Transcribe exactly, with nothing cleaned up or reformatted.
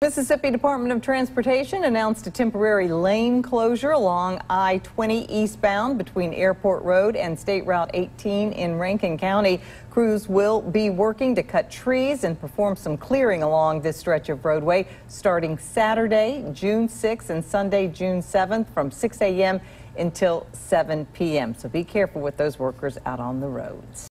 Mississippi Department of Transportation announced a temporary lane closure along I twenty eastbound between Airport Road and State Route eighteen in Rankin County. Crews will be working to cut trees and perform some clearing along this stretch of roadway starting Saturday, June sixth and Sunday, June seventh from six A M until seven P M So be careful with those workers out on the roads.